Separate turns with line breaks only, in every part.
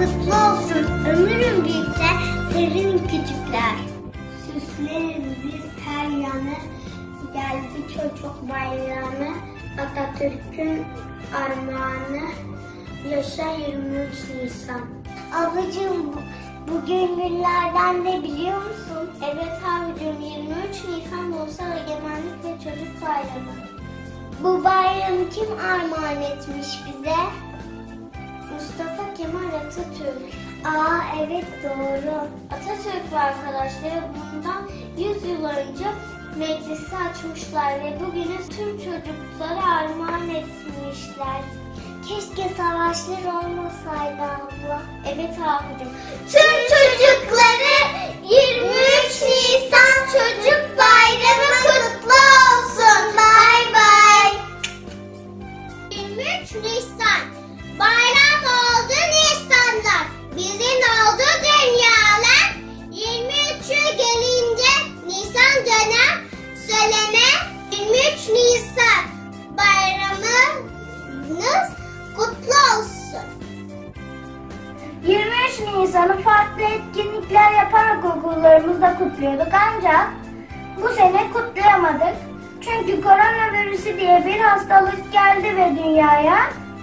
kutlu olsun. Ömrün büyükse sevin küçükler. Süsleriz biz her yanı. Geldi çocuk bayramı. Atatürk'ün armağanı. Yaşa 23 Nisan. Ablacığım bugün günlerden de biliyor musun? Evet abicim 23 Nisan Ulusal Egemenlik ve Çocuk Bayramı. Bu bayramı kim armağan etmiş bize? Mustafa Kemal Atatürk. Evet doğru. Atatürk ve arkadaşları bundan 100 yıl önce meclisi açmışlar ve bugünü tüm çocuklara armağan etmişler. Keşke savaşlar olmasaydı abla. Evet abicim. Tüm çocukları 23 Nisan Çocuk Bayramı kutlu olsun. Bay bay. 23 Nisan bayram oldu Nisan'da. Bizim oldu dünyalar. 23'ü gelince Nisan dönem söyleme. 23 Nisan bayramınız kutlu olsun.
23 Nisan'ı farklı etkinlikler yaparak okullarımızda kutluyorduk ancak bu sene kutlayamadık. Çünkü koronavirüsü diye bir hastalık geldi ve dünyaya.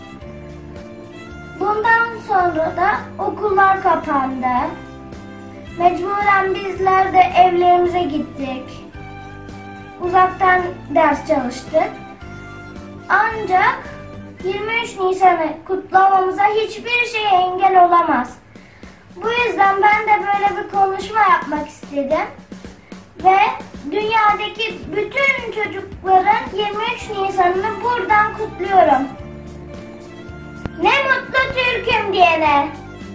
Bundan sonra da okullar kapandı. Mecburen bizler de evlerimize gittik. Uzaktan ders çalıştık. Ancak 23 Nisan'ı kutlamamıza hiçbir şey engel olamaz. Bu yüzden ben de böyle bir konuşma yapmak istedim. Ve dünyadaki bütün çocukların 23 Nisan'ını buradan kutluyorum. Ne mutlu Türk'üm diyene.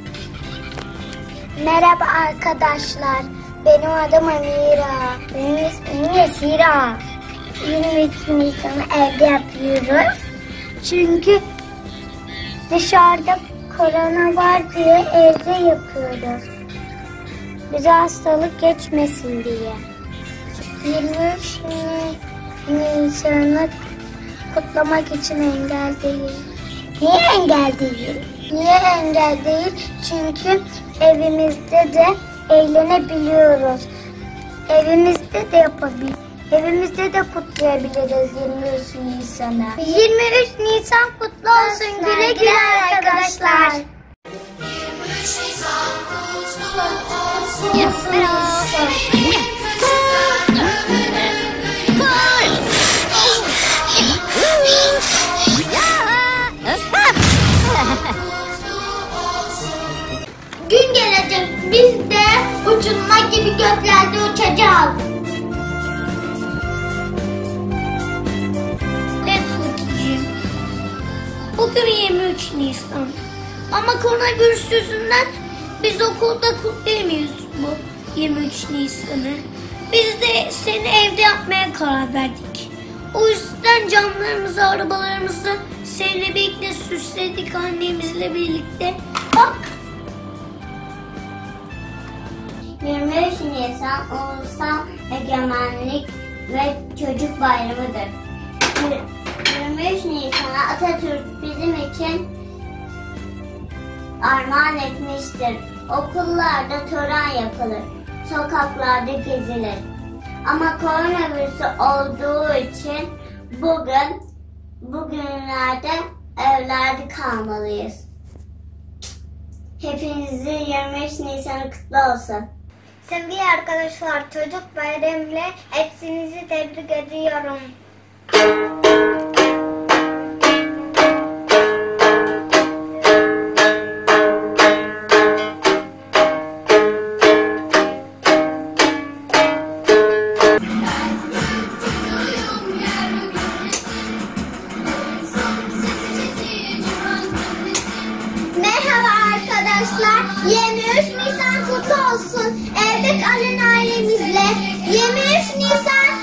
Merhaba arkadaşlar. Benim adım Amira. Benim ismim Yesira. 23 Nisan'ı evde yapıyoruz. Çünkü dışarıda korona var diye evde yapıyoruz. Bize hastalık geçmesin diye. 23 Nisan'ı kutlamak için engel değil. Niye engel değil? Niye engel değil? Çünkü evimizde de eğlenebiliyoruz. Evimizde de yapabiliriz. Evimizde de kutlayabiliriz 23 Nisan'ı. 23 Nisan kutlu olsun. Güle güle arkadaşlar. 23 Nisan kutlu olsun. Gün gelecek biz de uçurma gibi göklerde uçacağız. Bugün 23 Nisan. Ama koronavirüs yüzünden biz okulda kutlayamıyoruz bu 23 Nisan'ı. Biz de seni evde yapmaya karar verdik. O yüzden camlarımızı, arabalarımızı seninle birlikte süsledik annemizle birlikte. Bak. 23 Nisan Ulusal Egemenlik ve Çocuk Bayramı'dır. 23 Nisan'a Atatürk bizim için armağan etmiştir. Okullarda tören yapılır, sokaklarda gezilir. Ama koronavirüsü olduğu için bugünlerde evlerde kalmalıyız. Hepinizi 23 Nisan kutlu olsun. Sevgili arkadaşlar, çocuk bayramıyla hepinizi tebrik ediyorum. Merhaba arkadaşlar, 23 Nisan kutlu olsun. Evde kalın ailemizle. 23 Nisan